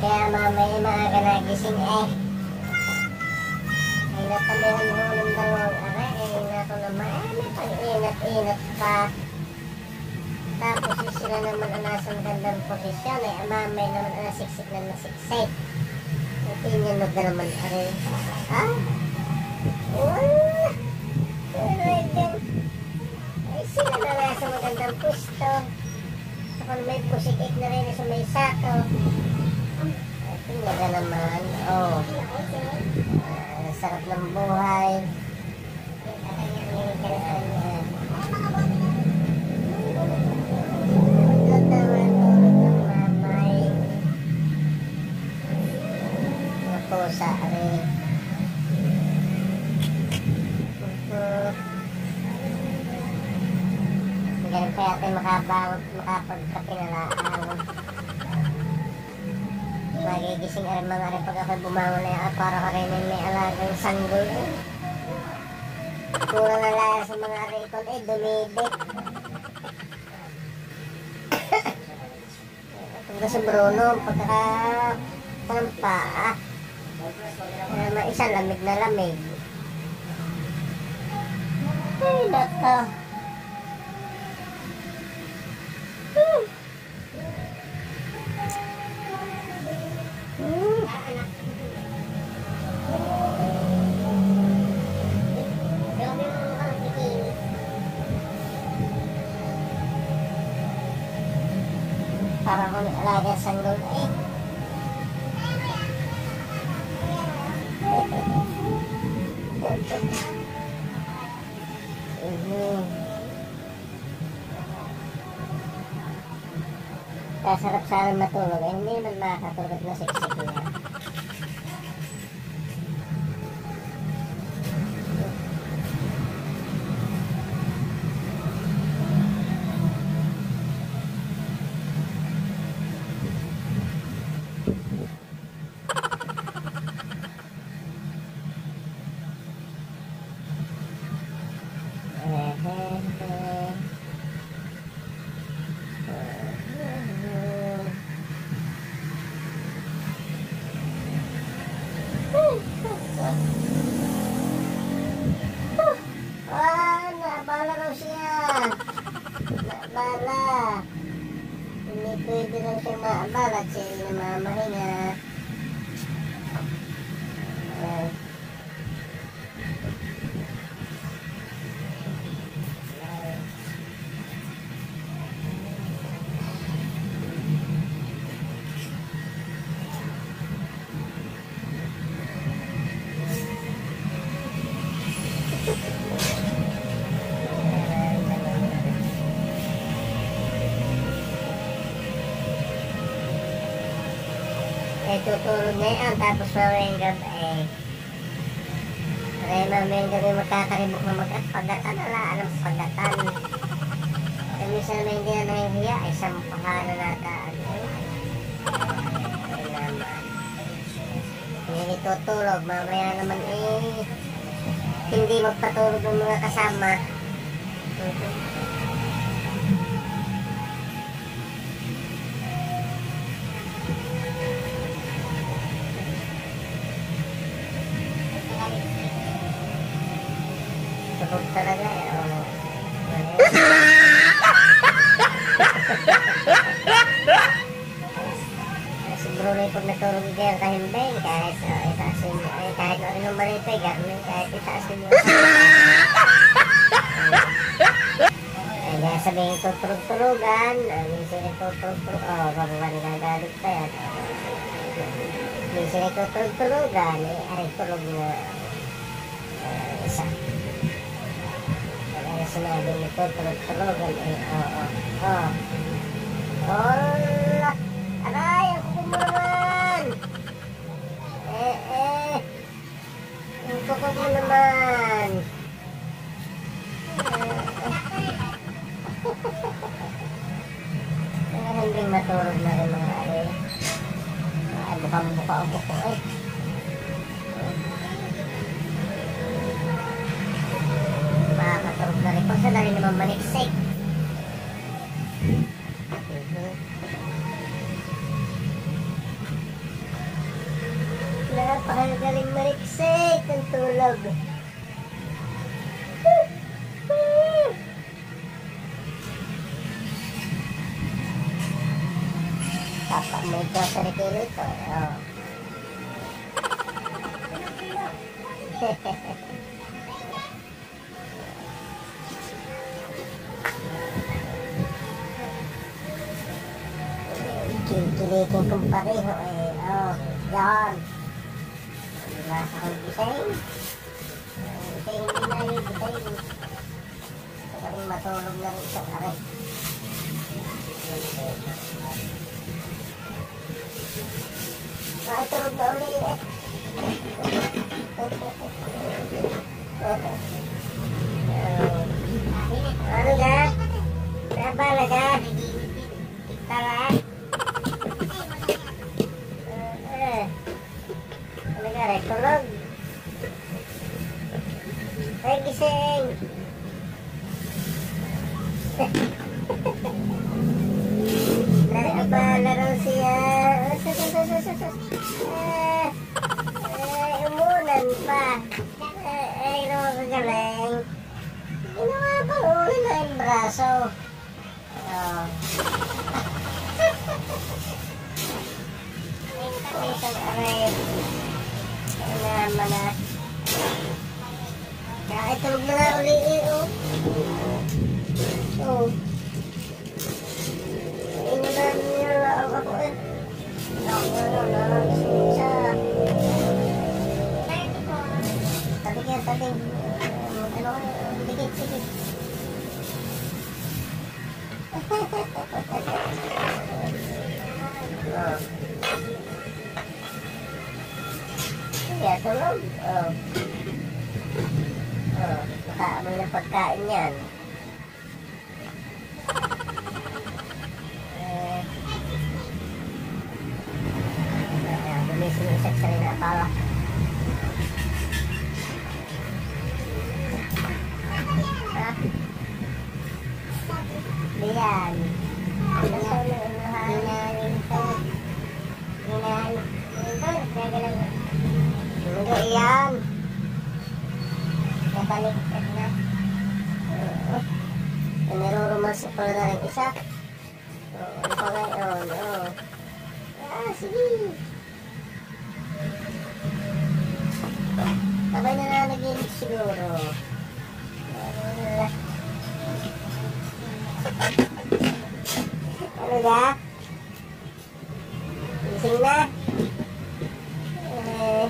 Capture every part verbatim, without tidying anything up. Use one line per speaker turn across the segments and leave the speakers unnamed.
Kaya mamaya maaga nagising eh. Ay natabihan mo ng dalawang aray. Eh nato naman eh may pag-inat-inat pa. Tapos sila naman ang nasa magandang posisyon eh. Mamaya naman ang nasiksik na nasiksik. Tingnan mo na naman aray. Ha? Wala. Ay sila na nasa magandang pwesto. Kung may pusikik na rin sa may sako. Tingnan na naman. Oh. Uh, sarap ng buhay. Pusa rin. Ganun kaya tayo makabangot, makapagkapinalaan. Magigising rin mga rin pag ako'y bumangon na yan para ka rin may alagang sanggol. Kulang na lang sa mga rin ikon eh, dumibig. Tungga sa Bruno, pagkaka tampa ah. Uh, isa lamig na lamig. Ay, naka. Hmm. Hmm. Para kung alaga sanggol eh. Mm-hmm. Kasarap sana matulog eh, hindi naman makakatulog na siksik na. Ah, nabala raw siya. Nabala. Hindi pwede lang siya maabala at siya namamahinga. Uh, Eh, tutulog na yan, tapos mamayang gabi eh. Kaya mamayang gabi magkakaribok na mag-pagatan, wala alam pagatan. Kaya minsan may hindi na nahihiya, ay sampahan na nataan. Ay naman. Hindi tutulog, mamaya naman eh, hindi magpatulog ng mga kasama. Tulog talaga eh. Oh. Si Bruno pag natulog dyan kahimbing kahit uh, itaasin mo eh, kahit ano nung balito eh gano'n kahit itaasin mo ay kaya sabihin tutulog-tulogan minsan nagtutulog-tulog oh babawa nagagalit pa yan minsan nagtutulog-tulogan eh aray tulog na uh, isa kaya sinabi nagtutulog-tulogan eh oo oh hola aray ako mo naman eh eh yung kuko mo naman eh hindi matulog na rin mga aray ay bukang buka o buko eh makakatulog na rin kung saan na rin naman maniksik. Napakagaling mariksik ng tulog. Tapak mo ito sa rekilo ito. Oh. Kinikiligin kong pareho eh. Oh, yan. Nasa kong gising. Gising din na yung gising. Gusto ko rin matulog na rin isang aray. Makitulog na uli eh. Ano ka? Nabala ka? Tara. Ano ka rin? Tulog. Ay, gising. Nabala raw siya. Eh, eh, umulan pa. Eh, ay, naman kagaling. Ginawa pa ulo na yung braso. Oh. Isang aray. Kaya naman na. Kaya tulog na nga uli eh, oh. Oh. Inulan niya lang ako eh. No, no, no, no. Isa. Tabi ka, tabi. Ano, dikit, dikit. Oh. Kaya tulog. Oh. Oh, nakaamoy na pagkain yan. Eh. Ayan, gumising yung seksari na pala. Ha? Diyan. Ano sa unahan? Hinahin ito. Hinahin ito. Nagalang. Hindi yan. Nakaligtad na. Oo. Narurumas pala na rin isa. Oo. Ano pa ngayon? Oo. Ah, sige. Sabay na na nag-inig siguro. Ano ba? Gising na? Eh...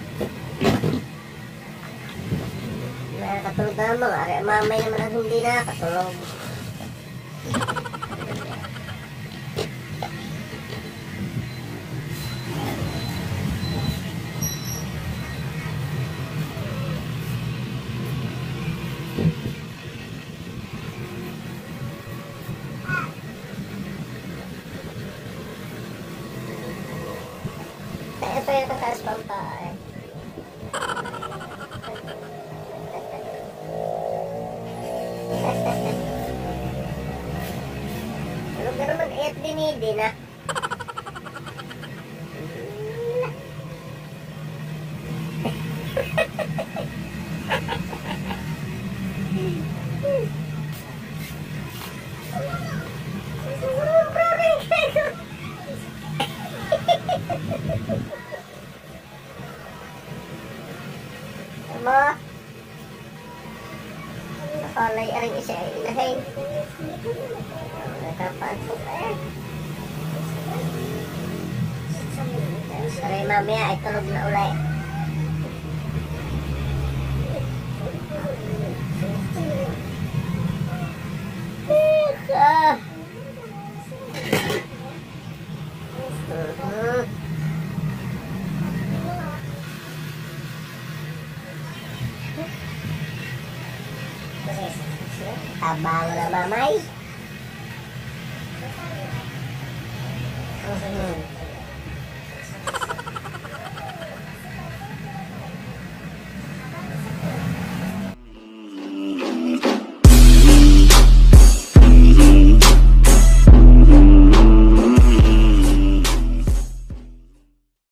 Nakakatulog na naman. Ari, mamay naman ang hindi nakakatulog. Kaya pa yung kataas pang pae. Tulog na naman, ayat dinidin ah. Mo? Nakalay aring isa ay inahin. Nakapantok eh. Sorry mamaya ay tulog na ulay. Ah. Uh-huh. Tabang na mamay. Uh-huh.